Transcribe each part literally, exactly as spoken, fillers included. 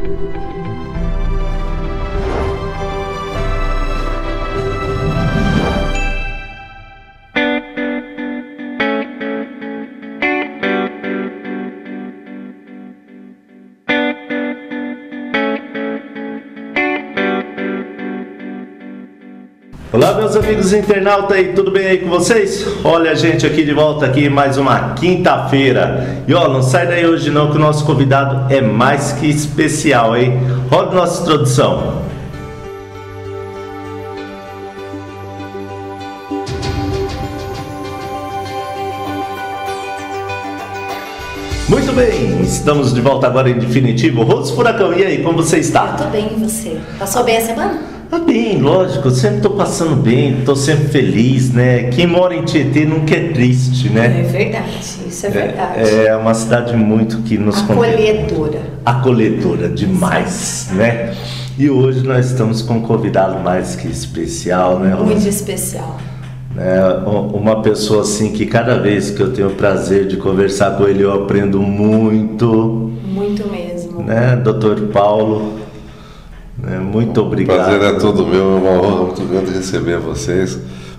Olá, meus amigos internautas aí, tudo bem aí com vocês? Olha a gente aqui de volta aqui mais uma quinta-feira. E ó, não sai daí hoje não que o nosso convidado é mais que especial, hein? Roda nossa introdução. Muito bem, estamos de volta agora em definitivo. Rose Furacão, e aí, como você está? Tô bem, e você? Passou bem a semana? Tá bem, lógico, eu sempre tô passando bem, tô sempre feliz, né? Quem mora em Tietê nunca é triste, né? É verdade, isso é verdade. É, é uma cidade muito que nos acolhedora. Acolhedora demais, Sim. né? E hoje nós estamos com um convidado mais que especial, né? Muito especial. É, uma pessoa assim que cada vez que eu tenho o prazer de conversar com ele eu aprendo muito. Muito mesmo. Né, doutor Paulo? É, muito obrigado. O prazer é todo meu, é uma honra muito grande receber vocês,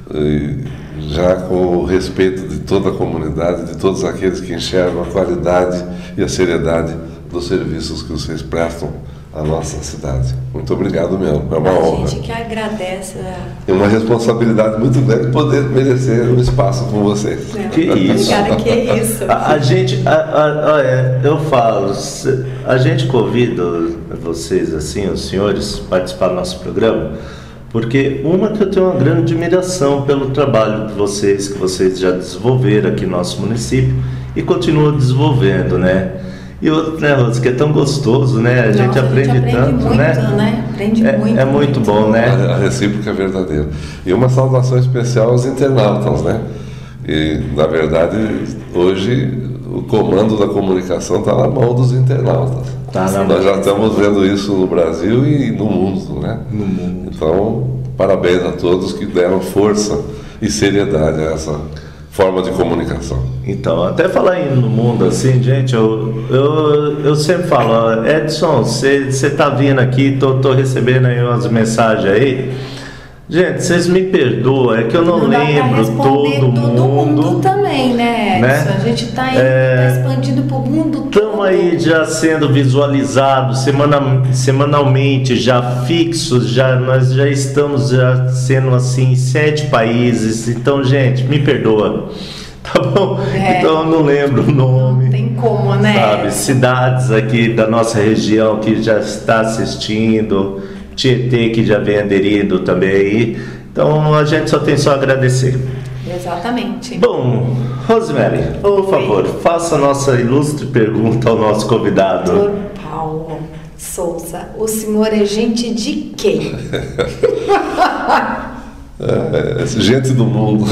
já com o respeito de toda a comunidade, de todos aqueles que enxergam a qualidade e a seriedade dos serviços que vocês prestam à nossa cidade. Muito obrigado mesmo, é uma a honra. A gente que agradece. A... É uma responsabilidade muito grande poder merecer um espaço com vocês. Não, que isso? Obrigada, que isso. A, a gente, a, a, a, é, eu falo, a gente convida vocês, assim, os senhores, participar do nosso programa, porque uma que eu tenho uma grande admiração pelo trabalho de vocês, que vocês já desenvolveram aqui no nosso município e continuam desenvolvendo, né? E outro, né, Rose, que é tão gostoso, né? A Nossa, gente aprende, a gente aprende tanto, muito, né? né? Aprende é, muito. É muito, muito bom, né? A, a recíproca é verdadeira. E uma saudação especial aos internautas, né? E, na verdade, hoje o comando da comunicação está na mão dos internautas. Tá na Nós já estamos vendo isso no Brasil e no mundo, né? No mundo. Então, parabéns a todos que deram força e seriedade a essa forma de comunicação. Então, até falar aí no mundo assim, gente, eu, eu, eu sempre falo, ó, Edson, você está vindo aqui, tô, tô recebendo aí umas mensagens aí. Gente, vocês me perdoam, é que eu não, não lembro todo, todo mundo. mundo também, né, Edson? né? A gente está é, tá expandindo para o mundo todo. Estamos aí já sendo visualizados semana, semanalmente, já fixos, já, nós já estamos já sendo assim em sete países. Então, gente, me perdoa. Tá bom? É, então eu não lembro o nome. Não tem como, né? Sabe, cidades aqui da nossa região que já está assistindo. Tietê que já vem aderindo também aí. Então a gente só tem só a agradecer. Exatamente. Bom, Rosemary, Oi. por favor, faça a nossa ilustre pergunta ao nosso convidado. doutor Paulo Souza, o senhor é gente de quem? é, gente do mundo.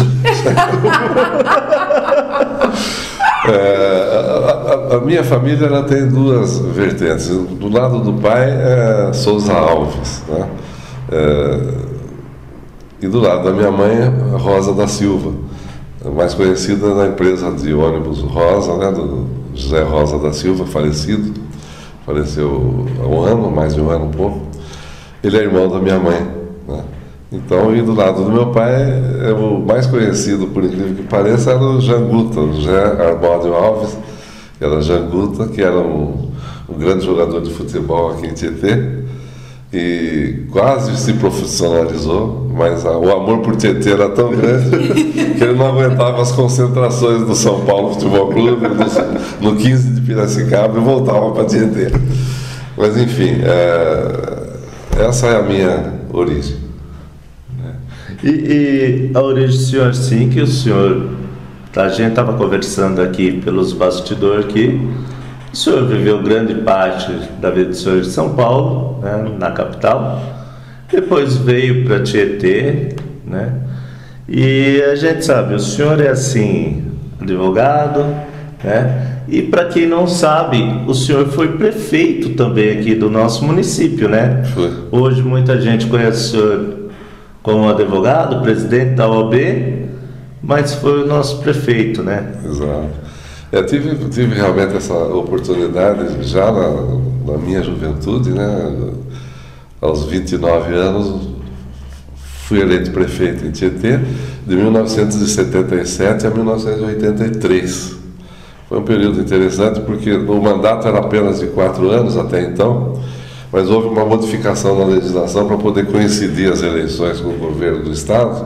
É, a, a, a minha família ela tem duas vertentes. Do lado do pai é Souza Alves, né? É, e do lado da minha mãe é Rosa da Silva, mais conhecida na empresa de ônibus Rosa, né? Do José Rosa da Silva, falecido, faleceu há um ano, mais de um ano, um pouco. Ele é irmão da minha mãe, né? Então, e do lado do meu pai, é o mais conhecido, por incrível que pareça, era o Janguta, o José Arbódio Alves, que era Janguta, que era um, um grande jogador de futebol aqui em Tietê, e quase se profissionalizou, mas a, o amor por Tietê era tão grande que ele não aguentava as concentrações do São Paulo Futebol Clube, no, no quinze de Piracicaba, e voltava para Tietê. Mas, enfim, é, essa é a minha origem. E, e a origem do senhor, sim, que o senhor, a gente estava conversando aqui pelos bastidores aqui, o senhor viveu grande parte da vida do senhor em São Paulo, né, na capital, depois veio para Tietê, né, e a gente sabe, o senhor é assim, advogado, né, e para quem não sabe, o senhor foi prefeito também aqui do nosso município, né? Foi. Hoje muita gente conhece o senhor como advogado, presidente da O A B, mas foi o nosso prefeito, né? Exato. Eu tive, tive realmente essa oportunidade já na, na minha juventude, né? Aos vinte e nove anos, fui eleito prefeito em Tietê, de mil novecentos e setenta e sete a mil novecentos e oitenta e três. Foi um período interessante porque o mandato era apenas de quatro anos até então, mas houve uma modificação na legislação para poder coincidir as eleições com o governo do Estado,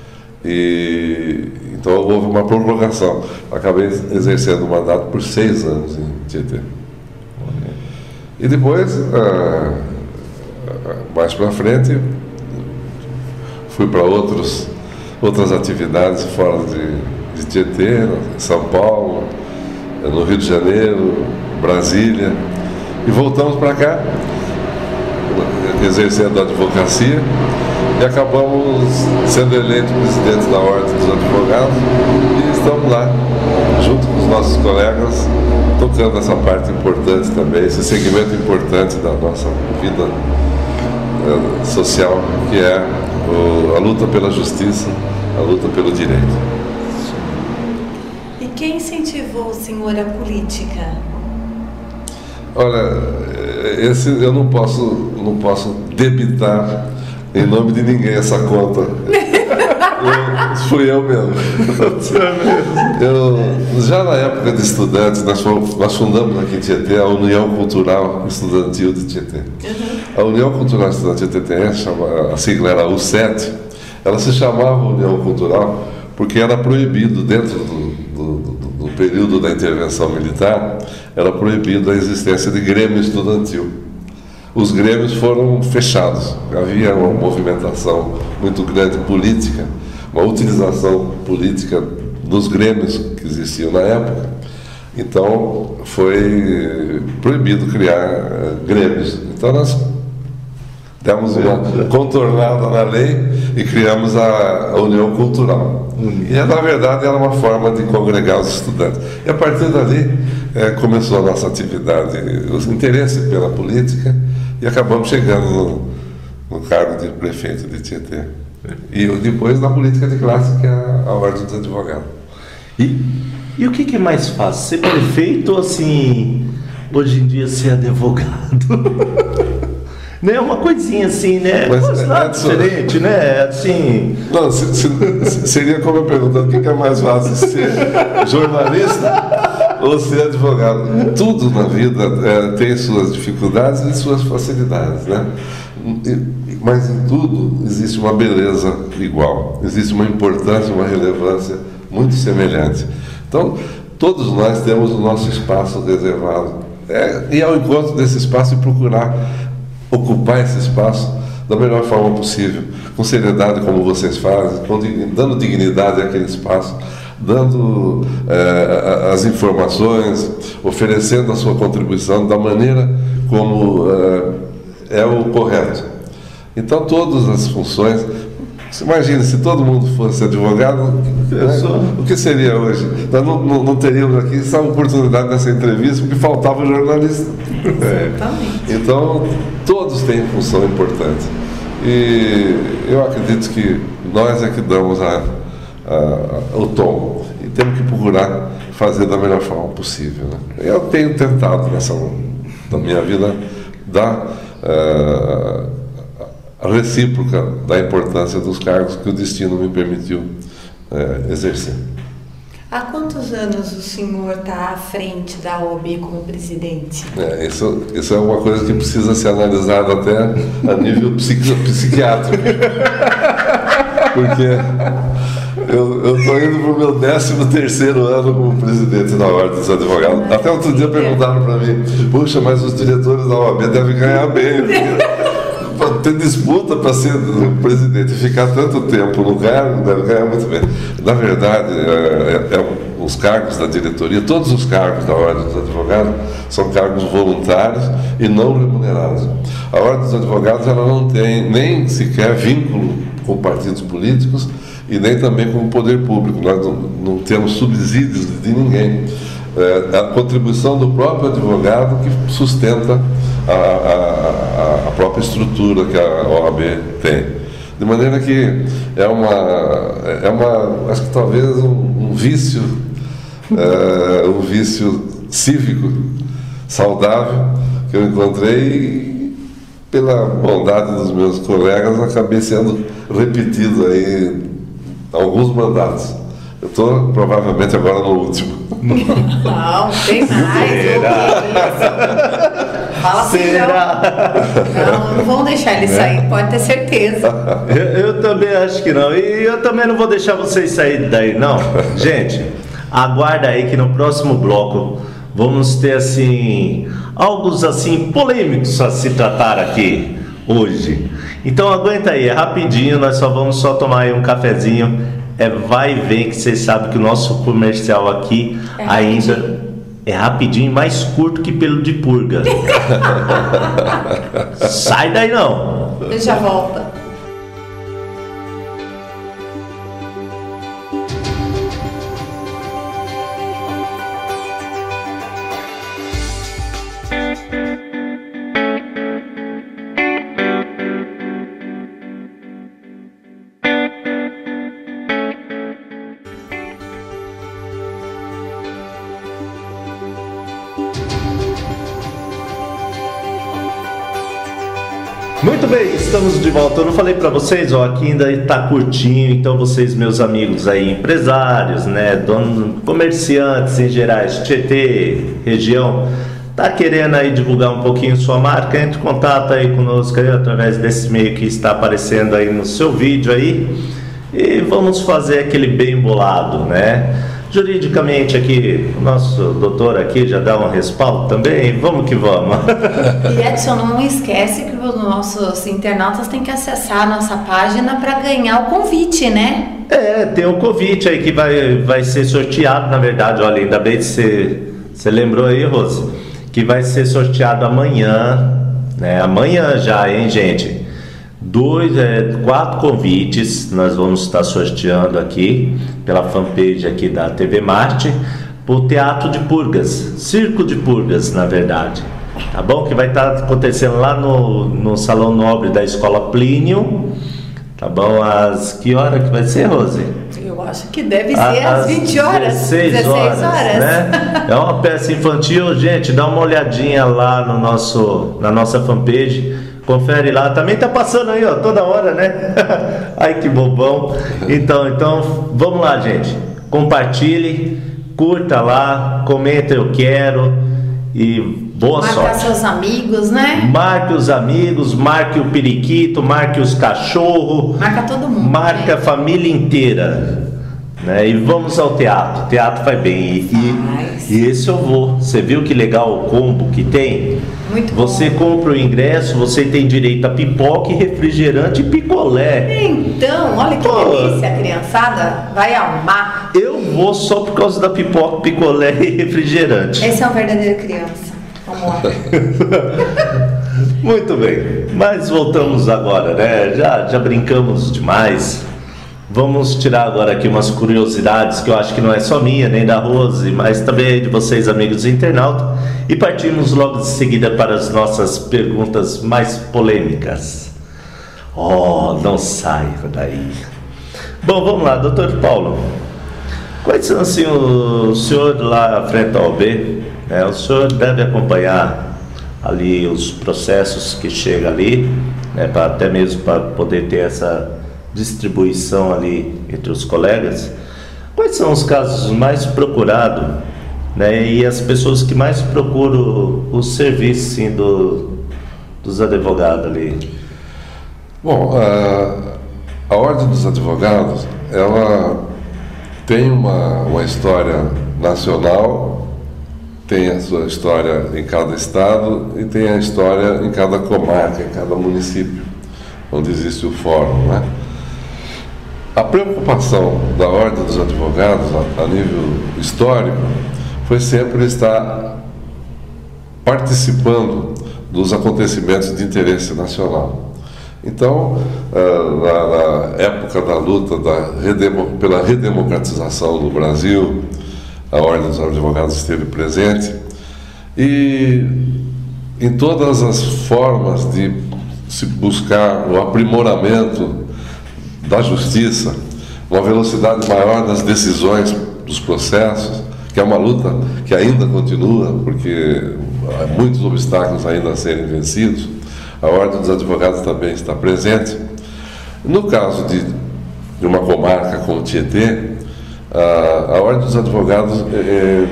e então houve uma prorrogação. Acabei exercendo o mandato por seis anos em Tietê. E depois, ah, mais para frente, fui para outros, outras atividades fora de, de Tietê, em São Paulo, no Rio de Janeiro, Brasília, e voltamos para cá, exercendo a advocacia, e acabamos sendo eleitos presidentes da Ordem dos Advogados, e estamos lá, junto com os nossos colegas, tocando essa parte importante também, esse segmento importante da nossa vida eh, social, que é o, a luta pela justiça, a luta pelo direito. E quem incentivou o senhor à política? Olha, esse eu não posso, não posso debitar em nome de ninguém essa conta. Eu, fui eu mesmo. Eu, já na época de estudantes, nós, fomos, nós fundamos aqui em Tietê a União Cultural Estudantil de Tietê. A União Cultural Estudantil de Tietê, chama, a sigla era U sete, ela se chamava União Cultural porque era proibido, dentro do, do, do, do período da intervenção militar, era proibido a existência de grêmio estudantil. Os grêmios foram fechados, havia uma movimentação muito grande política, uma utilização política dos grêmios que existiam na época, então foi proibido criar uh, grêmios. Então nós demos uma contornada na lei e criamos a, a União Cultural. E na verdade era uma forma de congregar os estudantes. E a partir dali é, começou a nossa atividade, o interesse pela política, e acabamos chegando no, no cargo de prefeito de Tietê. E depois na política de classe, que é a, a Ordem dos Advogados. E, e o que, que é mais fácil? Ser prefeito ou, assim, hoje em dia ser advogado? Né? Uma coisinha assim, né? Mas, é, é diferente, né? Assim... Não, se, se, seria como eu perguntando, o que, que é mais fácil? Ser jornalista ou ser advogado? Tudo na vida é, tem suas dificuldades e suas facilidades, né? Mas em tudo existe uma beleza igual, existe uma importância, uma relevância muito semelhante. Então, todos nós temos o nosso espaço reservado. É, e ao encontro desse espaço e procurar ocupar esse espaço da melhor forma possível, com seriedade como vocês fazem, dando dignidade àquele espaço, dando eh, as informações, oferecendo a sua contribuição da maneira como eh, é o correto. Então todas as funções, imagine se todo mundo fosse advogado, né, o que seria hoje? Nós não, não, não teríamos aqui essa oportunidade dessa entrevista porque faltava jornalista. É. Então todos têm função importante, e eu acredito que nós é que damos a, a, a, o tom, e temos que procurar fazer da melhor forma possível, né? Eu tenho tentado nessa na minha vida dar uh, a recíproca da importância dos cargos que o destino me permitiu uh, exercer. Há quantos anos o senhor está à frente da O A B como presidente? É, isso, isso é uma coisa que precisa ser analisada até a nível psiqui psiquiátrico. Porque eu estou indo para o meu décimo terceiro ano como presidente da Ordem dos Advogados. Até outro dia perguntaram para mim, puxa, mas os diretores da O A B devem ganhar bem. Ter disputa para ser presidente e ficar tanto tempo no cargo, deve ganhar muito bem. Na verdade, é, é, os cargos da diretoria, todos os cargos da Ordem dos Advogados são cargos voluntários e não remunerados. A Ordem dos Advogados ela não tem nem sequer vínculo com partidos políticos e nem também com o poder público. Nós não, não temos subsídios de ninguém. É a contribuição do próprio advogado que sustenta a, a, a própria estrutura que a O A B tem. De maneira que é uma, é uma acho que talvez um, um vício é, um vício cívico saudável que eu encontrei e, pela bondade dos meus colegas, acabei sendo repetido aí alguns mandatos. Eu estou provavelmente agora no último. Não, tem mais. Será? Fala assim, Será? Não, não vão deixar ele sair, pode ter certeza. Eu, eu também acho que não. E eu também não vou deixar vocês saírem daí, não. Gente, aguarda aí que no próximo bloco vamos ter, assim, algo assim polêmicos a se tratar aqui hoje. Então aguenta aí, é rapidinho, nós só vamos só tomar aí um cafezinho. É, vai e vem, que vocês sabem que o nosso comercial aqui é ainda rapidinho. É rapidinho, mais curto que pelo de purga. Sai daí não. Ele já volta. Muito bem, estamos de volta. Eu não falei para vocês, ó, aqui ainda está curtinho, então vocês, meus amigos aí, empresários, né, donos, comerciantes em gerais, Tietê, região, tá querendo aí divulgar um pouquinho sua marca, entre em contato aí conosco aí, através desse meio que está aparecendo aí no seu vídeo aí, e vamos fazer aquele bem bolado, né? Juridicamente aqui, o nosso doutor aqui já dá um respaldo também, vamos que vamos. E Edson, não esquece que os nossos internautas têm que acessar a nossa página para ganhar o convite, né? É, tem um convite aí que vai, vai ser sorteado, na verdade, olha, ainda bem que você, você lembrou aí, Rose, que vai ser sorteado amanhã, né? Amanhã já, hein, gente? Dois, é, quatro convites nós vamos estar sorteando aqui pela fanpage aqui da T V Marte para o Teatro de Purgas, Circo de Purgas, na verdade, tá bom? Que vai estar acontecendo lá no, no Salão Nobre da Escola Plínio, tá bom? Às que hora que vai ser, Rose? Eu acho que deve ser às, às vinte horas, dezesseis horas, né? É uma peça infantil, gente, dá uma olhadinha lá no nosso, na nossa fanpage. Confere lá, também tá passando aí, ó, toda hora, né? Ai, que bobão. Então, então, vamos lá, gente. Compartilhe, curta lá, comenta eu quero e boa Marca sorte. Marca seus amigos, né? Marque os amigos, marque o periquito, marque os cachorros. Marca todo mundo. Marca, né? A família inteira. Né? E vamos ao teatro. O teatro vai bem. E, e esse eu vou. Você viu que legal o combo que tem? Muito você bom. Compra o ingresso, você tem direito a pipoca, refrigerante e picolé. Então, olha que Pô, delícia, a criançada vai amar. Eu vou só por causa da pipoca, picolé e refrigerante. Esse é um verdadeiro criança. Vamos lá. Muito bem, mas voltamos agora, né? Já, já brincamos demais. Vamos tirar agora aqui umas curiosidades que eu acho que não é só minha, nem da Rose, mas também de vocês, amigos internautas. E partimos logo de seguida para as nossas perguntas mais polêmicas. Oh, não saia daí. Bom, vamos lá, doutor Paulo. Quais são, assim, o senhor lá à frente da O B, né, o senhor deve acompanhar ali os processos que chegam ali, né, pra, até mesmo para poder ter essa distribuição ali entre os colegas. Quais são os casos mais procurados, né, e as pessoas que mais procuram o serviço, sim, do, dos advogados ali? Bom, a, a Ordem dos Advogados, ela tem uma, uma história nacional, tem a sua história em cada estado e tem a história em cada comarca, em cada município, onde existe o fórum, né? A preocupação da Ordem dos Advogados, a, a nível histórico, foi sempre estar participando dos acontecimentos de interesse nacional. Então, na, na época da luta da redemo, pela redemocratização do Brasil, a Ordem dos Advogados esteve presente, e em todas as formas de se buscar o aprimoramento da justiça, uma velocidade maior nas decisões dos processos, que é uma luta que ainda continua, porque há muitos obstáculos ainda a serem vencidos. A Ordem dos Advogados também está presente. No caso de, de uma comarca como Tietê, a, a Ordem dos Advogados, é,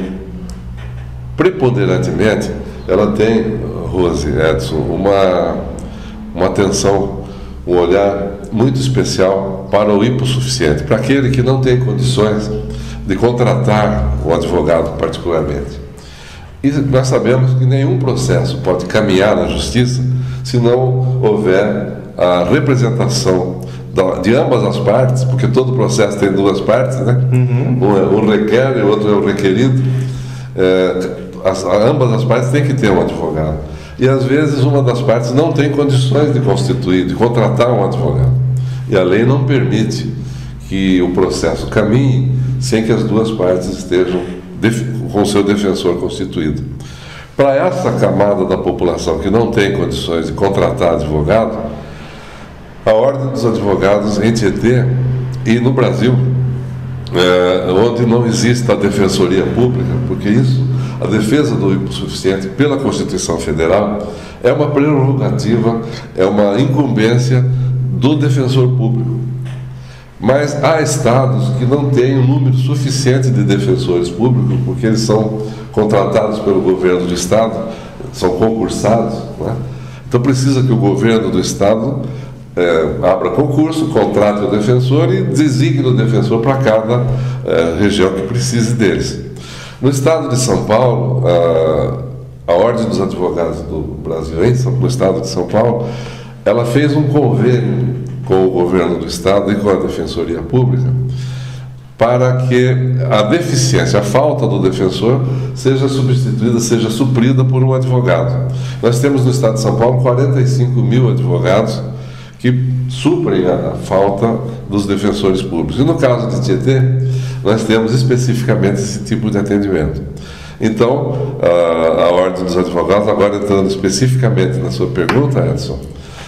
preponderantemente, ela tem, Rose, Edson, uma, uma atenção, um olhar muito especial para o hipossuficiente, para aquele que não tem condições de contratar um advogado particularmente. E nós sabemos que nenhum processo pode caminhar na justiça se não houver a representação de ambas as partes, porque todo processo tem duas partes, né? Uhum. Um, é, um requer e o outro é o requerido. É, as, ambas as partes têm que ter um advogado. E às vezes uma das partes não tem condições de constituir, de contratar um advogado. E a lei não permite que o processo caminhe sem que as duas partes estejam com o seu defensor constituído. Para essa camada da população que não tem condições de contratar advogado, a Ordem dos Advogados em Tietê e no Brasil, é, onde não existe a defensoria pública, porque isso, a defesa do hipossuficiente pela Constituição Federal, é uma prerrogativa, é uma incumbência do defensor público. Mas há estados que não têm um número suficiente de defensores públicos, porque eles são contratados pelo governo do estado, são concursados, né? Então precisa que o governo do estado é, abra concurso, contrate o defensor e designe o defensor para cada é, região que precise deles. No estado de São Paulo, a, a Ordem dos Advogados do Brasil, no estado de São Paulo, ela fez um convênio com o governo do estado e com a Defensoria Pública para que a deficiência, a falta do defensor seja substituída, seja suprida por um advogado. Nós temos no estado de São Paulo quarenta e cinco mil advogados que suprem a, a falta dos defensores públicos. E no caso de Tietê, nós temos especificamente esse tipo de atendimento. Então, a, a Ordem dos Advogados, agora entrando especificamente na sua pergunta, Edson,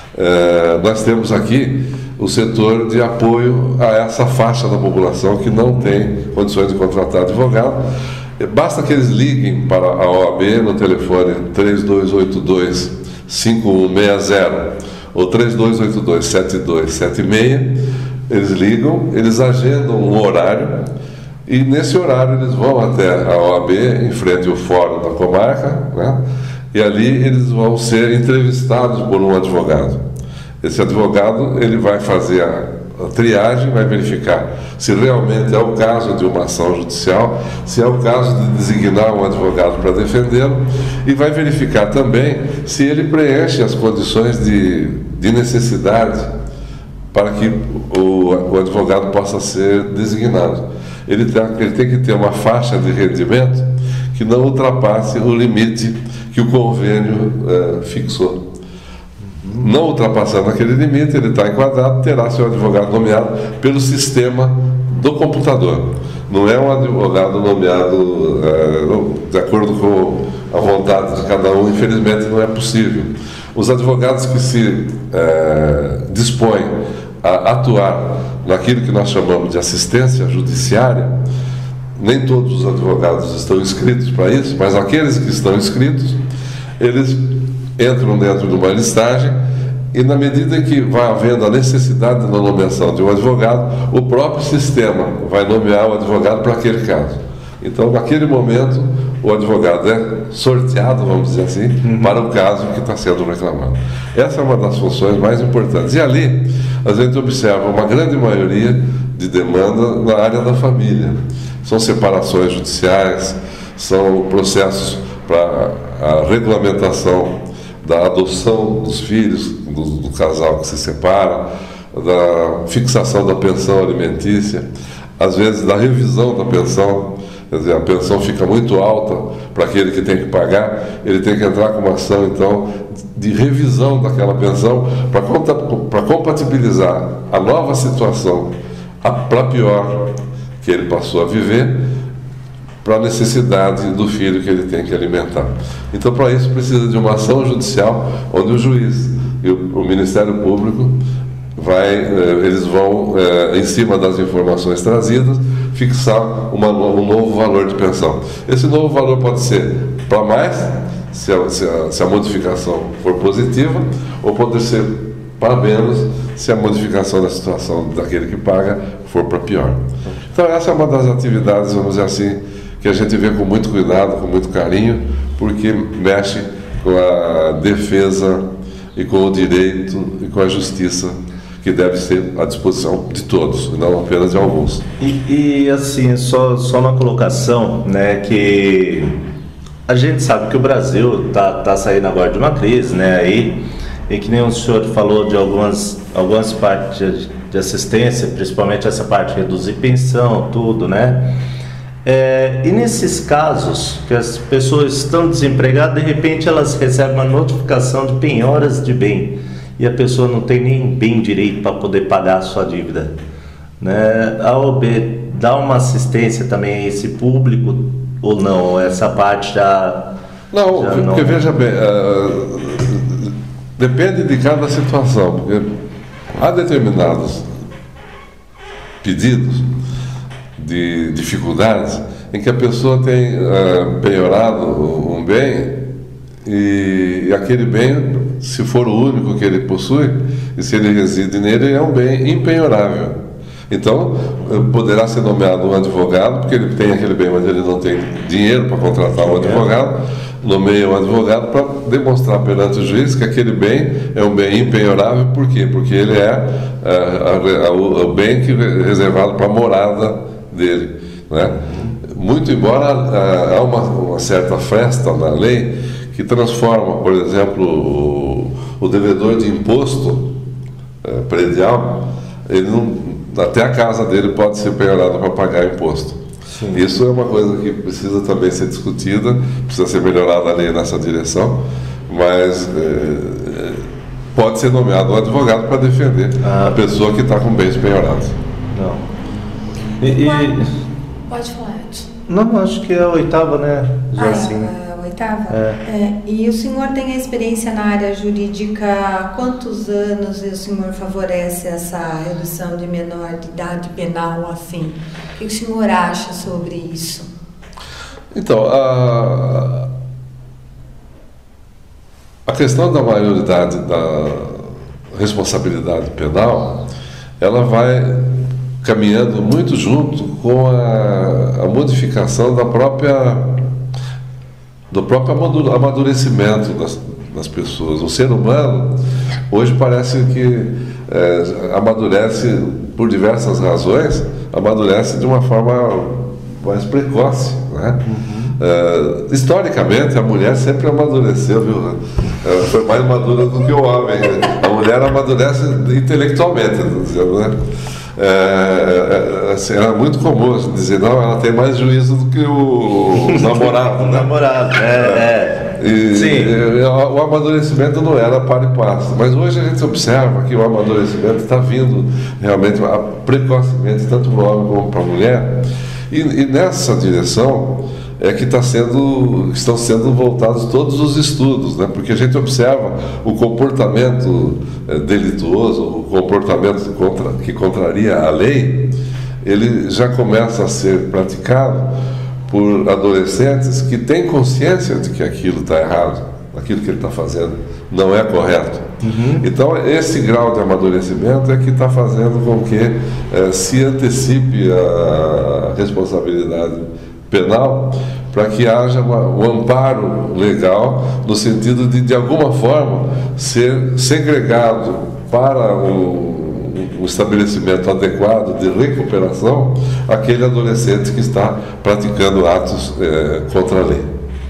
é, nós temos aqui o setor de apoio a essa faixa da população que não tem condições de contratar advogado. Basta que eles liguem para a O A B no telefone três dois oito dois, cinco um seis zero ou três dois oito dois, sete dois sete seis. Eles ligam, eles agendam um horário e nesse horário eles vão até a O A B, em frente ao fórum da comarca, né? E ali eles vão ser entrevistados por um advogado. Esse advogado, ele vai fazer a, a triagem, vai verificar se realmente é o caso de uma ação judicial, se é o caso de designar um advogado para defendê-lo, e vai verificar também se ele preenche as condições de, de necessidade para que o, o advogado possa ser designado. Ele tem, ele tem que ter uma faixa de rendimento que não ultrapasse o limite que o convênio eh, fixou. Não ultrapassando aquele limite, ele está enquadrado, terá seu advogado nomeado pelo sistema do computador. Não é um advogado nomeado é, de acordo com a vontade de cada um, infelizmente não é possível. Os advogados que se é, dispõem a atuar naquilo que nós chamamos de assistência judiciária, nem todos os advogados estão inscritos para isso, mas aqueles que estão inscritos, eles entram dentro de uma listagem e, na medida em que vai havendo a necessidade da nomeação de um advogado, o próprio sistema vai nomear o advogado para aquele caso. Então, naquele momento, o advogado é sorteado, vamos dizer assim, uhum. para o caso que está sendo reclamado. Essa é uma das funções mais importantes. E ali, a gente observa uma grande maioria de demanda na área da família. São separações judiciais, são processos para a regulamentação da adoção dos filhos, do, do casal que se separa, da fixação da pensão alimentícia, às vezes da revisão da pensão. Quer dizer, a pensão fica muito alta para aquele que tem que pagar, ele tem que entrar com uma ação, então, de revisão daquela pensão para compatibilizar a nova situação, para pior que ele passou a viver, para a necessidade do filho que ele tem que alimentar. Então, para isso, precisa de uma ação judicial onde o juiz e o, o Ministério Público vai, eles vão, em cima das informações trazidas, fixar uma, um novo valor de pensão. Esse novo valor pode ser para mais, se a, se, a, se a modificação for positiva, ou pode ser para menos, se a modificação da situação daquele que paga for para pior. Então essa é uma das atividades, vamos dizer assim, que a gente vê com muito cuidado, com muito carinho, porque mexe com a defesa e com o direito e com a justiça, que deve ser à disposição de todos, e não apenas de alguns. E, e assim, só, só uma colocação, né, que a gente sabe que o Brasil tá, tá saindo agora de uma crise, né, aí, e que nem o senhor falou de algumas, algumas partes de assistência, principalmente essa parte de reduzir pensão, tudo, né? É, e nesses casos que as pessoas estão desempregadas, de repente elas recebem uma notificação de penhoras de bem e a pessoa não tem nem bem direito para poder pagar a sua dívida, né? A O B dá uma assistência também a esse público ou não? Essa parte já... Não, já porque não... veja bem, uh, depende de cada situação, porque há determinados pedidos de dificuldades em que a pessoa tem uh, penhorado um bem e, e aquele bem, se for o único que ele possui e se ele reside nele, é um bem impenhorável. Então poderá ser nomeado um advogado, porque ele tem aquele bem, mas ele não tem dinheiro para contratar um advogado, nomeia um advogado para demonstrar perante o juiz que aquele bem é um bem impenhorável. Por quê? Porque ele é uh, a, a, o bem que é reservado para a morada dele, né? Muito embora há uma, uma certa fresta na lei que transforma, por exemplo, o, o devedor de imposto é, predial, ele não, até a casa dele pode ser penhorada para pagar imposto. Sim. Isso é uma coisa que precisa também ser discutida, precisa ser melhorada a lei nessa direção, mas é, pode ser nomeado um advogado para defender ah. a pessoa que está com bens penhorados. Não. E, e... Pode falar, Edson. Não, acho que é a oitava, né? Já ah, assim. é a oitava? É. É. E o senhor tem a experiência na área jurídica, há quantos anos o senhor favorece essa redução de menor de idade penal, assim? O que o senhor acha sobre isso? Então, a, a questão da maioridade da responsabilidade penal, ela vai caminhando muito junto com a, a modificação da própria, do próprio amadurecimento das, das pessoas. O ser humano, hoje parece que é, amadurece por diversas razões, amadurece de uma forma mais precoce, né? Uhum. É, historicamente, a mulher sempre amadureceu, viu? Ela foi mais madura do que o homem. A mulher amadurece intelectualmente, estou dizendo, né? É, assim, era muito comum dizer, não, ela tem mais juízo do que o namorado. O namorado, é. é. E, Sim. E, o amadurecimento não era para e passo, mas hoje a gente observa que o amadurecimento está vindo realmente precocemente, tanto para o homem como para a mulher, e, e nessa direção é que tá sendo, estão sendo voltados todos os estudos, né? Porque a gente observa o comportamento é, delituoso, o comportamento que, contra, que contraria a lei, ele já começa a ser praticado por adolescentes que têm consciência de que aquilo está errado, aquilo que ele está fazendo não é correto. Uhum. Então, esse grau de amadurecimento é que está fazendo com que é, se antecipe a responsabilidade penal, para que haja uma, um amparo legal no sentido de, de alguma forma, ser segregado para um, um estabelecimento adequado de recuperação aquele adolescente que está praticando atos é, contra a lei.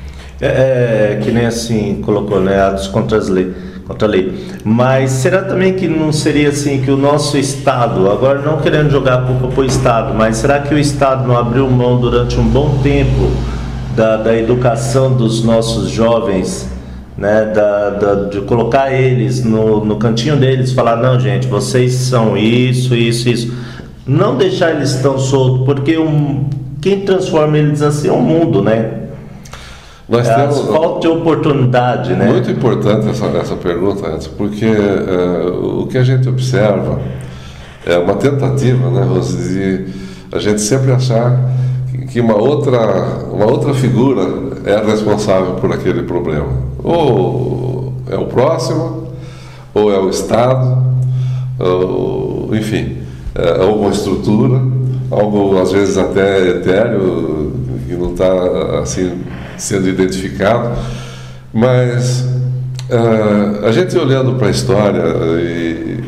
É, é que nem assim colocou, né, atos contra as leis. Contra a lei. Mas será também que não seria assim que o nosso Estado, agora não querendo jogar a culpa para o Estado, mas será que o Estado não abriu mão durante um bom tempo da, da educação dos nossos jovens, né, da, da, de colocar eles no, no cantinho deles, falar, não gente, vocês são isso, isso, isso, não deixar eles tão soltos, porque um, quem transforma eles assim é o mundo, né? Nós é temos, falta de oportunidade, né? Muito importante essa, essa pergunta, Edson, porque uh, o que a gente observa é uma tentativa, né, Rose, de a gente sempre achar que, que uma, outra, uma outra figura é responsável por aquele problema. Ou é o próximo, ou é o Estado, ou, enfim, é alguma estrutura, algo às vezes até etéreo, que não está assim sendo identificado, mas uh, a gente olhando para a história e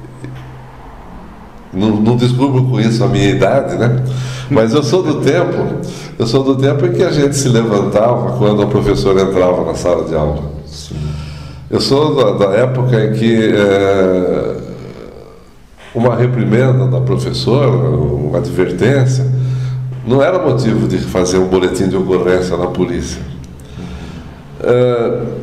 não, não descubro com isso a minha idade, né? Mas eu sou do tempo, eu sou do tempo em que a gente se levantava quando o professor entrava na sala de aula. Sim. Eu sou da, da época em que uh, uma reprimenda da professora, uma advertência, não era motivo de fazer um boletim de ocorrência na polícia. Uh,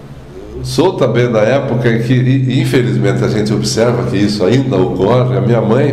sou também da época em que, e, infelizmente, a gente observa que isso ainda ocorre. A minha mãe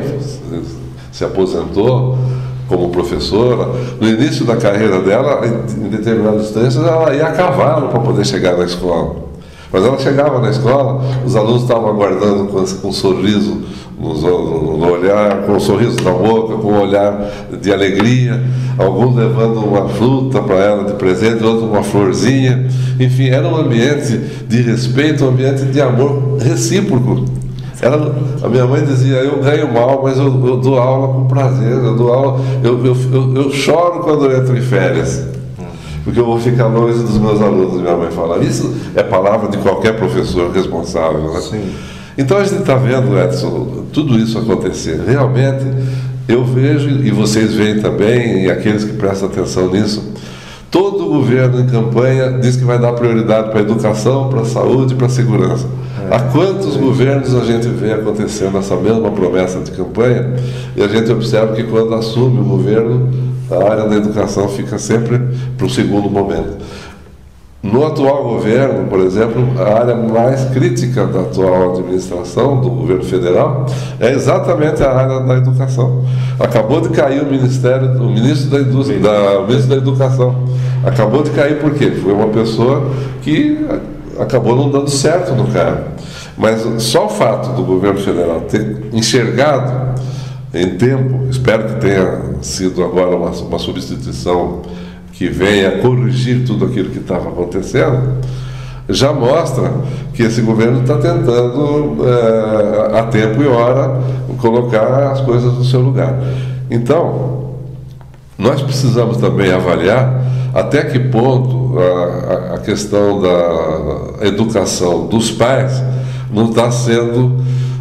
se aposentou como professora. No início da carreira dela, em determinadas instâncias, ela ia a cavalo para poder chegar na escola. Mas ela chegava na escola, os alunos estavam aguardando com, com um sorriso no, no olhar, com um sorriso na boca, com um olhar de alegria, alguns levando uma fruta para ela de presente, outros uma florzinha. Enfim, era um ambiente de respeito, um ambiente de amor recíproco. Ela, a minha mãe dizia, eu ganho mal, mas eu, eu dou aula com prazer, eu dou aula, eu, eu, eu, eu choro quando eu entro em férias, porque eu vou ficar longe dos meus alunos, minha mãe fala. Isso é palavra de qualquer professor responsável, né? Sim. Então a gente está vendo, Edson, tudo isso acontecer. Realmente, eu vejo, e vocês veem também, e aqueles que prestam atenção nisso, todo o governo em campanha diz que vai dar prioridade para a educação, para a saúde e para a segurança. É. Há quantos governos a gente vê acontecendo essa mesma promessa de campanha, e a gente observa que quando assume o governo, a área da educação fica sempre para o segundo momento. No atual governo, por exemplo, a área mais crítica da atual administração do governo federal é exatamente a área da educação. Acabou de cair o ministério, o ministro da Indústria, da, o ministro da Educação. Acabou de cair por quê? Foi uma pessoa que acabou não dando certo no cargo. Mas só o fato do governo federal ter enxergado em tempo, espero que tenha sido agora uma, uma substituição que venha corrigir tudo aquilo que estava acontecendo, já mostra que esse governo está tentando, é, a tempo e hora, colocar as coisas no seu lugar. Então, nós precisamos também avaliar até que ponto a, a questão da educação dos pais não está sendo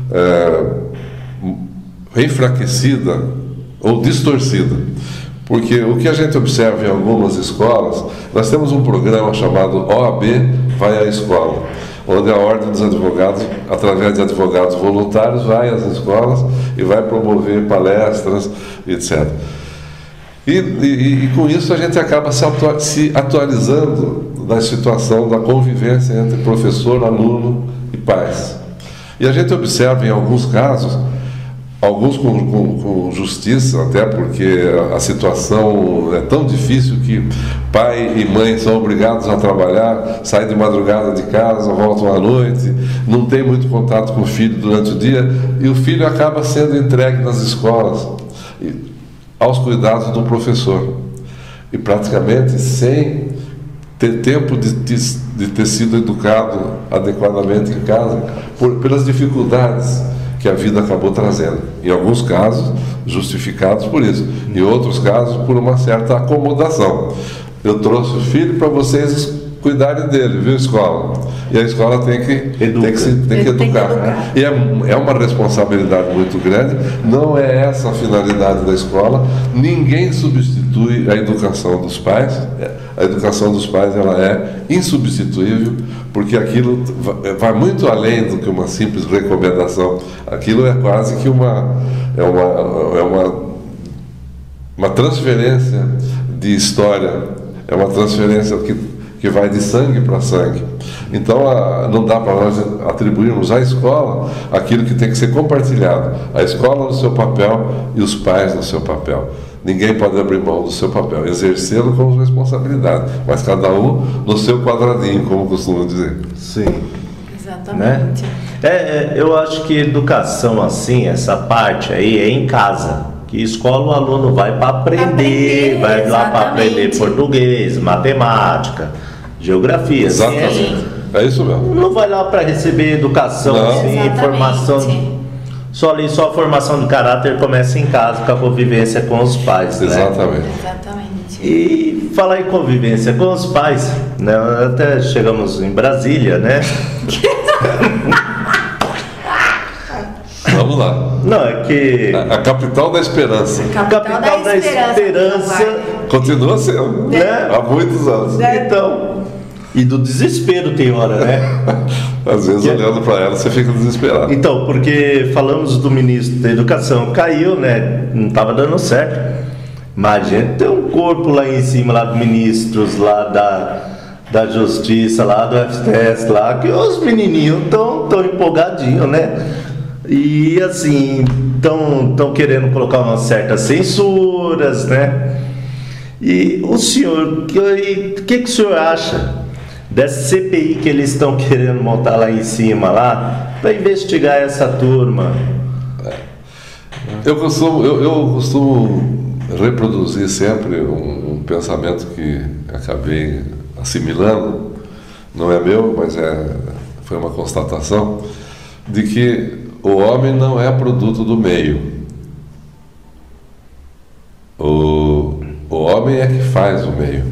é, enfraquecida ou distorcida. Porque o que a gente observa em algumas escolas, nós temos um programa chamado O A B Vai à Escola, onde a Ordem dos Advogados, através de advogados voluntários, vai às escolas e vai promover palestras, etcétera. E, e, e com isso a gente acaba se, atua se atualizando da situação da convivência entre professor, aluno e pais. E a gente observa em alguns casos, alguns com, com, com justiça, até porque a situação é tão difícil que pai e mãe são obrigados a trabalhar, saem de madrugada de casa, voltam à noite, não tem muito contato com o filho durante o dia, e o filho acaba sendo entregue nas escolas aos cuidados do professor, e praticamente sem ter tempo de, de, de ter sido educado adequadamente em casa, por, pelas dificuldades que a vida acabou trazendo. Em alguns casos, justificados por isso. Em outros casos, por uma certa acomodação. Eu trouxe o filho para vocês cuidarem dele, viu, escola? E a escola tem que, tem que, se, tem que educar. Tem que educar. E é, é uma responsabilidade muito grande. Não é essa a finalidade da escola. Ninguém substitui a educação dos pais. A educação dos pais, ela é insubstituível, porque aquilo vai muito além do que uma simples recomendação. Aquilo é quase que uma, é uma, é uma, uma transferência de história, é uma transferência que, que vai de sangue para sangue. Então, a, não dá para nós atribuirmos à escola aquilo que tem que ser compartilhado. A escola no seu papel e os pais no seu papel. ninguém pode abrir mão do seu papel, exercê-lo com responsabilidade, mas cada um no seu quadradinho, como costumam dizer. Sim. Exatamente. Né? É, é, eu acho que educação assim, essa parte aí é em casa. Que escola o aluno vai para aprender, aprender, vai lá para aprender português, matemática, geografia. Exatamente. Assim, é, é isso mesmo. Não vai lá para receber educação, assim, formação. Só ali, só a formação de caráter começa em casa, com a convivência com os pais. Né? Exatamente. Exatamente. E falar em convivência com os pais, né? Até chegamos em Brasília, né? Vamos lá. Não, é que... A, a capital da esperança. Capital, capital da, da esperança. esperança continua sendo, né? Há muitos anos. Né? Então... E do desespero tem hora, né? Às vezes, que... olhando para ela, você fica desesperado. Então, porque falamos do ministro da Educação, caiu, né? Não estava dando certo. Imagina, tem um corpo lá em cima, lá dos ministros, lá da, da Justiça, lá do F T S, lá, que os menininhos estão tão empolgadinhos, né? E assim, estão querendo colocar umas certas censuras, né? E o senhor, o que, que, que o senhor acha dessa C P I que eles estão querendo montar lá em cima, lá, para investigar essa turma? Eu costumo, eu, eu costumo reproduzir sempre um, um pensamento que acabei assimilando, não é meu, mas é, foi uma constatação, de que o homem não é produto do meio. O, o homem é que faz o meio.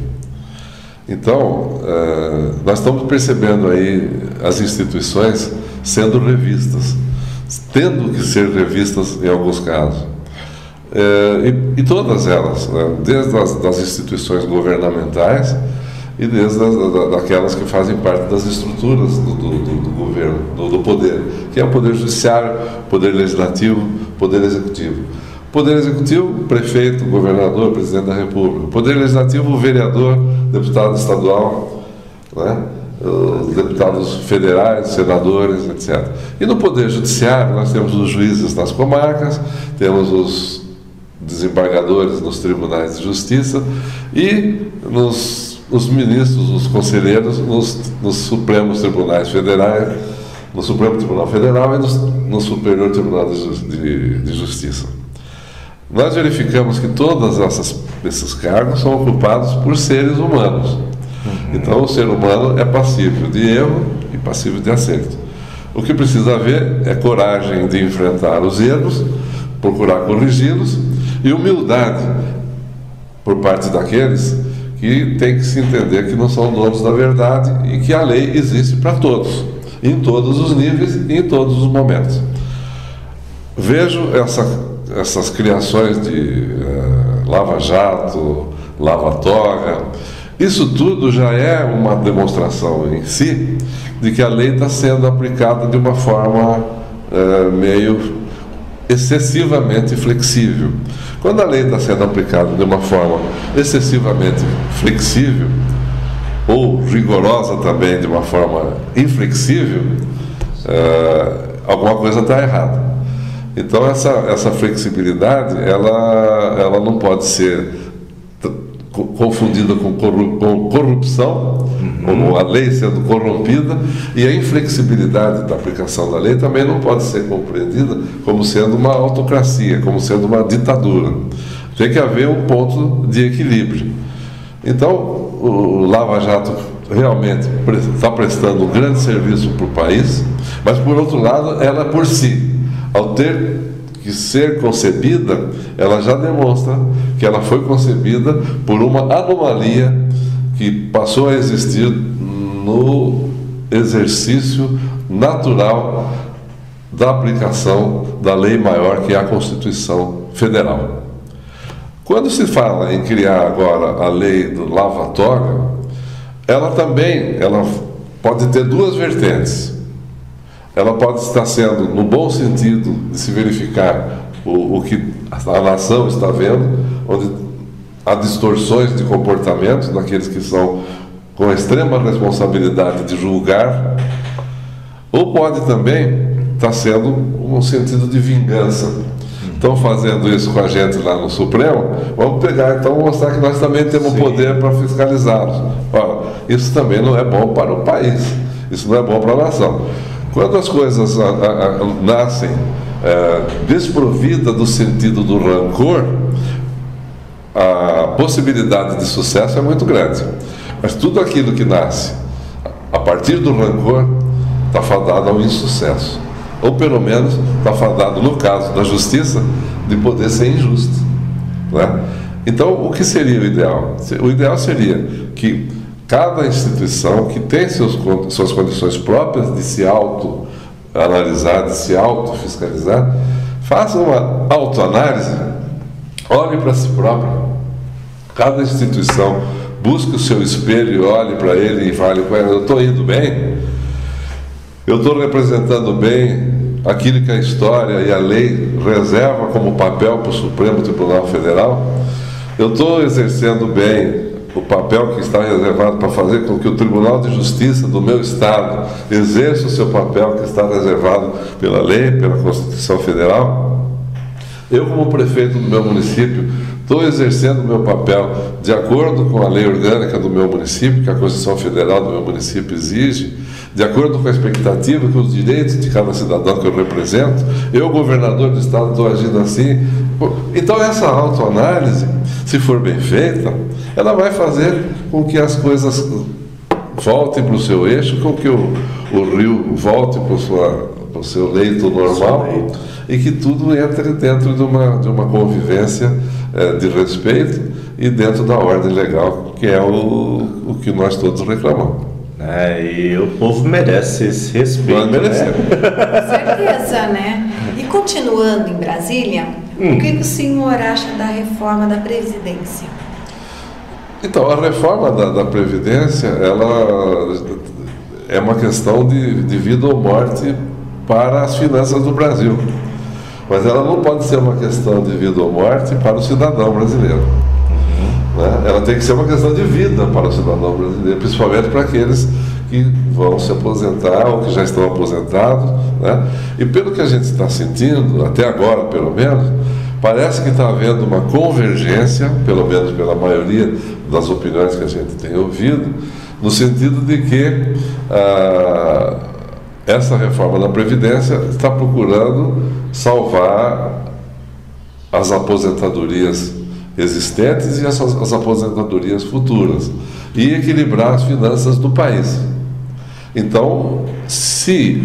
Então, uh, nós estamos percebendo aí as instituições sendo revistas, tendo que ser revistas em alguns casos. Uh, e, e todas elas, né? Desde as das instituições governamentais e desde as, da, daquelas que fazem parte das estruturas do, do, do, do governo, do, do poder, que é o poder judiciário, poder legislativo, poder executivo. Poder executivo, prefeito, governador, presidente da república. Poder legislativo, vereador, deputado estadual, né? Os deputados federais, senadores, etcétera. E no poder judiciário nós temos os juízes nas comarcas, temos os desembargadores nos tribunais de justiça e nos os ministros, os conselheiros nos, nos Supremos Tribunais Federais, no Supremo Tribunal Federal e no, no Superior Tribunal de, de, de Justiça. Nós verificamos que todos esses cargos são ocupados por seres humanos. Então o ser humano é passível de erro e passível de acerto. O que precisa haver é coragem de enfrentar os erros, procurar corrigi-los e humildade por parte daqueles que tem que se entender que não são donos da verdade e que a lei existe para todos, em todos os níveis e em todos os momentos. Vejo essa, essas criações de uh, lava-jato, lava-toga, isso tudo já é uma demonstração em si de que a lei está sendo aplicada de uma forma uh, meio excessivamente flexível. Quando a lei está sendo aplicada de uma forma excessivamente flexível, ou rigorosa também de uma forma inflexível, uh, alguma coisa está errada. Então essa, essa flexibilidade ela, ela não pode ser confundida com, corru com corrupção, uhum. como a lei sendo corrompida, e a inflexibilidade da aplicação da lei também não pode ser compreendida como sendo uma autocracia, como sendo uma ditadura. Tem que haver um ponto de equilíbrio. Então, o Lava Jato realmente está prestando um grande serviço para o país, mas, por outro lado, ela por si, ao ter que ser concebida, ela já demonstra que ela foi concebida por uma anomalia que passou a existir no exercício natural da aplicação da lei maior, que é a Constituição Federal. Quando se fala em criar agora a lei do lava-toga, ela também ela pode ter duas vertentes. Ela pode estar sendo, no bom sentido, de se verificar o, o que a nação está vendo, onde há distorções de comportamento daqueles que são com a extrema responsabilidade de julgar, ou pode também estar sendo um sentido de vingança, estão fazendo isso com a gente lá no Supremo, vamos pegar então e mostrar que nós também temos Sim. poder para fiscalizá-los. Ora, isso também não é bom para o país, isso não é bom para a nação. Quando as coisas a, a, a, nascem é, desprovidas do sentido do rancor, a possibilidade de sucesso é muito grande. Mas tudo aquilo que nasce a partir do rancor está fadado ao insucesso. Ou pelo menos está fadado, no caso da justiça, de poder ser injusto. Né? Então, o que seria o ideal? O ideal seria que cada instituição que tem seus, suas condições próprias de se auto-analisar, de se auto-fiscalizar, faça uma autoanálise, olhe para si própria. Cada instituição busque o seu espelho, olhe para ele e fale: eu estou indo bem? Eu estou representando bem aquilo que a história e a lei reserva como papel para o Supremo Tribunal Federal? Eu estou exercendo bem o papel que está reservado para fazer com que o Tribunal de Justiça do meu Estado exerça o seu papel que está reservado pela lei, pela Constituição Federal? Eu, como prefeito do meu município, estou exercendo o meu papel de acordo com a lei orgânica do meu município, que a Constituição Federal do meu município exige, de acordo com a expectativa, com os direitos de cada cidadão que eu represento? Eu, governador do Estado, estou agindo assim? Então, essa autoanálise, se for bem feita, ela vai fazer com que as coisas voltem para o seu eixo, com que o, o rio volte para o, sua, para o seu leito normal e que tudo entre dentro de uma, de uma convivência é, de respeito e dentro da ordem legal, que é o, o que nós todos reclamamos. É, e o povo merece esse respeito. Nós merecemos. Com certeza, né? E continuando em Brasília, hum. o que o senhor acha da reforma da Previdência? Então, a reforma da, da Previdência, ela é uma questão de, de vida ou morte para as finanças do Brasil. Mas ela não pode ser uma questão de vida ou morte para o cidadão brasileiro. Né? Ela tem que ser uma questão de vida para o cidadão brasileiro, principalmente para aqueles que vão se aposentar ou que já estão aposentados. Né? E pelo que a gente está sentindo, até agora pelo menos, parece que está havendo uma convergência, pelo menos pela maioria das opiniões que a gente tem ouvido, no sentido de que ah, essa reforma da Previdência está procurando salvar as aposentadorias existentes e as, as aposentadorias futuras e equilibrar as finanças do país. Então, se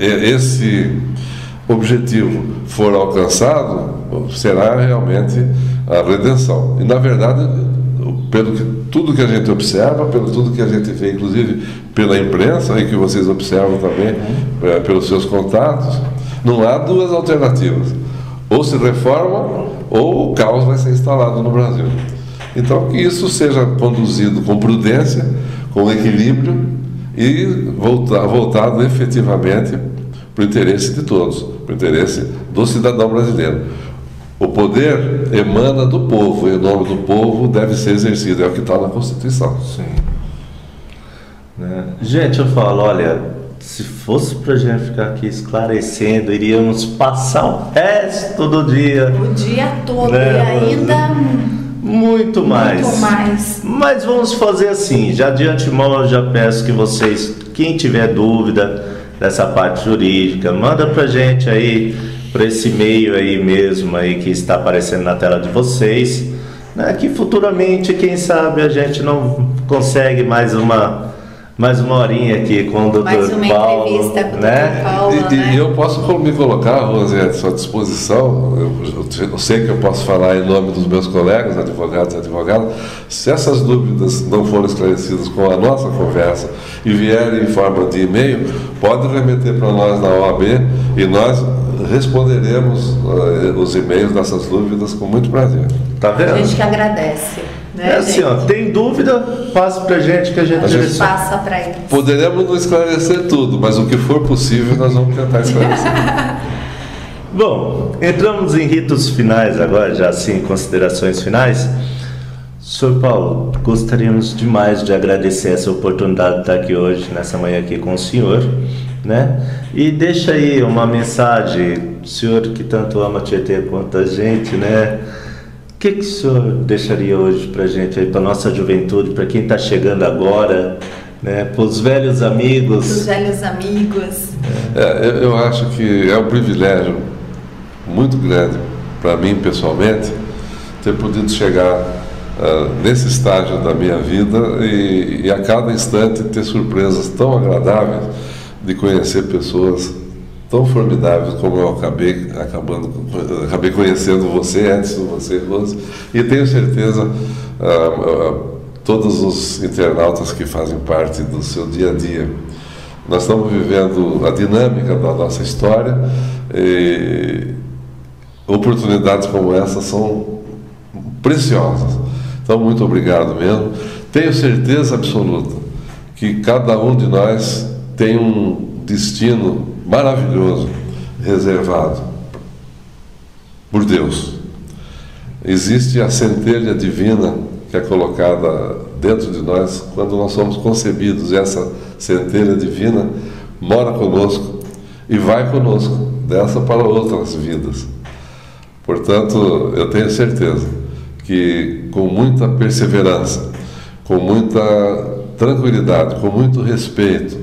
esse objetivo for alcançado, será realmente a redenção. E, na verdade, pelo que, tudo que a gente observa, pelo tudo que a gente vê, inclusive pela imprensa, e que vocês observam também é, pelos seus contatos, não há duas alternativas. Ou se reforma, ou o caos vai ser instalado no Brasil. Então, que isso seja conduzido com prudência, com equilíbrio e volta, voltado efetivamente para o interesse de todos, para o interesse do cidadão brasileiro. O poder emana do povo, e o nome do povo deve ser exercido, é o que está na Constituição. Sim. Né? Gente, eu falo, olha, se fosse para a gente ficar aqui esclarecendo, iríamos passar o resto do dia. O dia todo, né? E ainda... Muito mais. Muito mais. Mas vamos fazer assim, já de antemão eu já peço que vocês, quem tiver dúvida dessa parte jurídica, manda pra gente aí, para esse e-mail aí mesmo aí que está aparecendo na tela de vocês, né, que futuramente, quem sabe, a gente não consegue mais uma mais uma horinha aqui com o doutor Paulo. Mais uma Paulo, entrevista com né? o doutor Paulo, e, né? E eu posso me colocar, Rose, à sua disposição. Eu, eu, eu sei que eu posso falar em nome dos meus colegas, advogados e advogadas. Se essas dúvidas não forem esclarecidas com a nossa conversa e vierem em forma de e-mail, pode remeter para nós na O A B e nós responderemos uh, os e-mails dessas dúvidas com muito prazer. Tá vendo? A gente que agradece. Né, é assim, ó, tem dúvida, passa pra gente que a gente, a gente passa para eles. Poderemos não esclarecer tudo, mas o que for possível nós vamos tentar esclarecer. Bom, entramos em ritos finais agora, já assim, considerações finais. senhor Paulo, gostaríamos demais de agradecer essa oportunidade de estar aqui hoje, nessa manhã aqui com o senhor, né? E deixa aí uma mensagem, o senhor que tanto ama Tietê quanto a gente, né? O que, que o senhor deixaria hoje para a gente, para nossa juventude, para quem está chegando agora, né? Para os velhos amigos? Os velhos amigos. É, eu, eu acho que é um privilégio muito grande para mim pessoalmente ter podido chegar uh, nesse estágio da minha vida e, e a cada instante ter surpresas tão agradáveis de conhecer pessoas tão formidáveis como eu acabei acabando acabei conhecendo você antes de você, Rose, e tenho certeza uh, uh, todos os internautas que fazem parte do seu dia a dia. Nós estamos vivendo a dinâmica da nossa história e oportunidades como essa são preciosas. Então, muito obrigado mesmo. Tenho certeza absoluta que cada um de nós tem um destino maravilhoso reservado por Deus. Existe a centelha divina que é colocada dentro de nós quando nós somos concebidos, e essa centelha divina mora conosco e vai conosco dessa para outras vidas. Portanto, eu tenho certeza que com muita perseverança, com muita tranquilidade, com muito respeito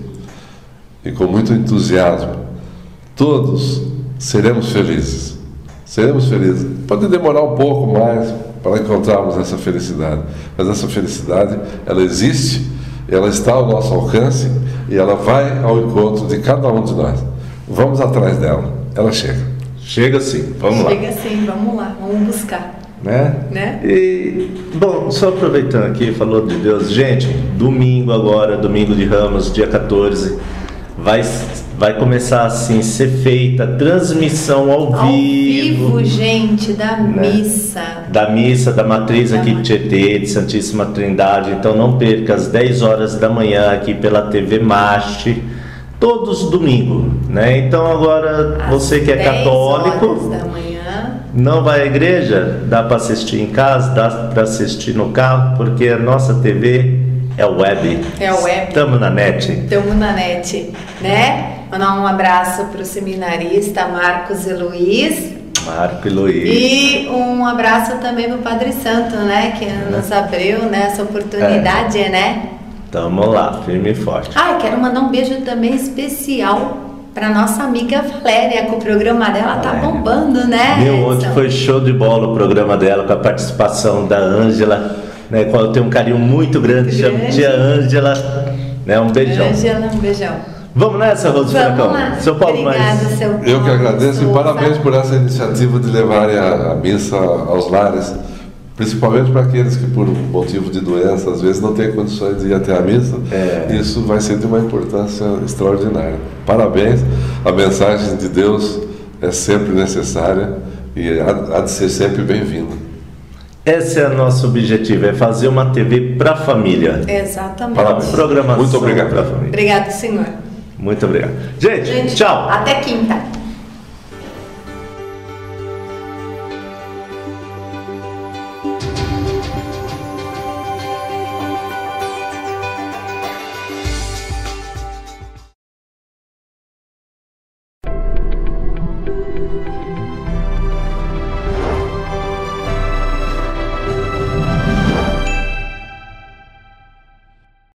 e com muito entusiasmo, todos seremos felizes. Seremos felizes. Pode demorar um pouco mais para encontrarmos essa felicidade, mas essa felicidade, ela existe, ela está ao nosso alcance e ela vai ao encontro de cada um de nós. Vamos atrás dela, ela chega. Chega sim, vamos lá. Chega sim, vamos lá, vamos buscar. Né? Né? E, bom, só aproveitando aqui, falou de Deus, gente, domingo agora, domingo de Ramos, dia quatorze, vai, vai começar assim, ser feita transmissão ao, ao vivo. vivo, gente, da né? missa. Da missa, da matriz Da aqui ma- de Tietê, de Santíssima Trindade. Então não perca, às dez horas da manhã aqui pela T V Maste, todos domingo, né? Então agora, Às você que é dez católico, horas da manhã. não vai à igreja, dá para assistir em casa, dá para assistir no carro, porque a nossa T V é web. É web. Estamos na net. Estamos na net, né? Mandar um abraço para o seminarista Marcos e Luiz. Marco e Luiz. E um abraço também para o Padre Santo, né? Que nos abriu nessa oportunidade, é. né? Tamo lá, firme e forte. Ah, quero mandar um beijo também especial para nossa amiga Valéria, que o programa dela tá Valéria. bombando, né? Meu, ontem Edson? foi show de bola o programa dela, com a participação da Ângela, né? Qual eu tenho um carinho muito grande, chamo Grande. tia Ângela, né? Um beijão. Ângela, um beijão. Vamos nessa, Rose Vamos Furacão. lá. Seu Paulo Obrigada, mais. seu Paulo. Eu que agradeço e Souza. parabéns por essa iniciativa de levarem a, a missa aos lares, principalmente para aqueles que por motivo de doença às vezes não têm condições de ir até a missa. É. Isso vai ser de uma importância extraordinária. Parabéns, a mensagem de Deus é sempre necessária e há, há de ser sempre bem-vinda. Esse é o nosso objetivo, é fazer uma T V para a família. Exatamente. Parabéns. Programação Muito obrigado. para a família. Obrigado, senhor. Muito obrigado. Gente, Gente, tchau. até quinta.